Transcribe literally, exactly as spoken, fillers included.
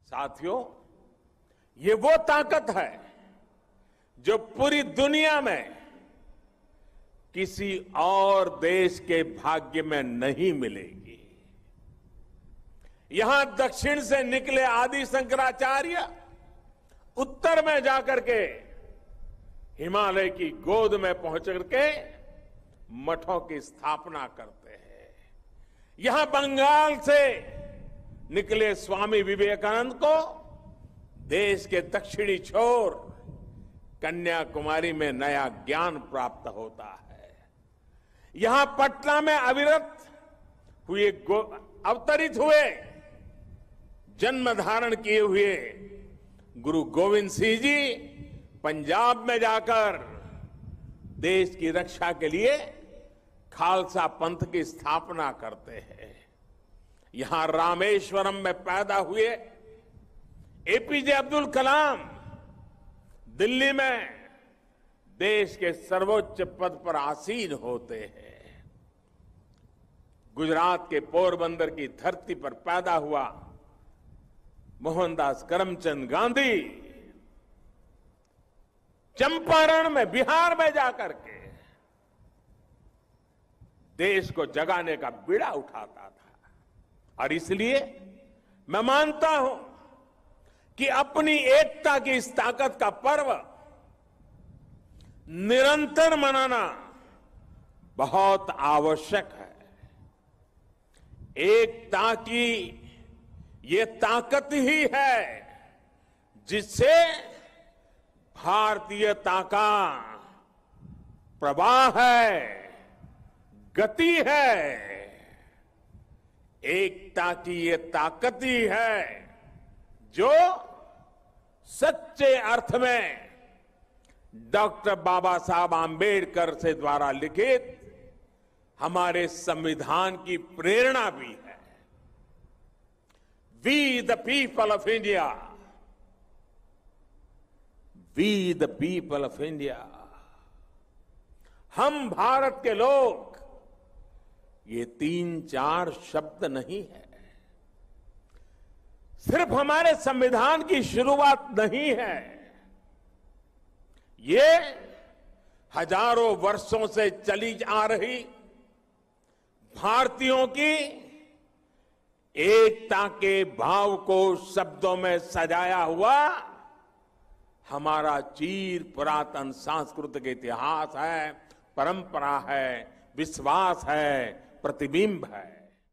साथियों, ये वो ताकत है जो पूरी दुनिया में किसी और देश के भाग्य में नहीं मिलेगी। यहां दक्षिण से निकले आदि शंकराचार्य उत्तर में जाकर के हिमालय की गोद में पहुंच करके मठों की स्थापना करते हैं। यहां बंगाल से निकले स्वामी विवेकानंद को देश के दक्षिणी छोर कन्याकुमारी में नया ज्ञान प्राप्त होता है। यहां पटना में अविरत हुए अवतरित हुए जन्म धारण किए हुए गुरु गोविंद सिंह जी पंजाब में जाकर देश की रक्षा के लिए खालसा पंथ की स्थापना करते हैं। यहां रामेश्वरम में पैदा हुए एपीजे अब्दुल कलाम दिल्ली में देश के सर्वोच्च पद पर आसीन होते हैं। गुजरात के पोरबंदर की धरती पर पैदा हुआ मोहनदास करमचंद गांधी चंपारण में बिहार में जाकर के देश को जगाने का बीड़ा उठाता था। और इसलिए मैं मानता हूं कि अपनी एकता की इस ताकत का पर्व निरंतर मनाना बहुत आवश्यक है। एकता की ये ताकत ही है जिससे भारतीयता का प्रवाह है, गति है। एकता की ये ताकत ही है जो सच्चे अर्थ में डॉक्टर बाबा साहब आंबेडकर से द्वारा लिखित हमारे संविधान की प्रेरणा भी है। We the people of India, we the people of India, हम भारत के लोग, ये तीन चार शब्द नहीं है, सिर्फ हमारे संविधान की शुरुआत नहीं है। ये हजारों वर्षों से चली आ रही भारतीयों की एकता के भाव को शब्दों में सजाया हुआ हमारा चीर पुरातन सांस्कृतिक इतिहास है, परंपरा है, विश्वास है, प्रतिबिंब है।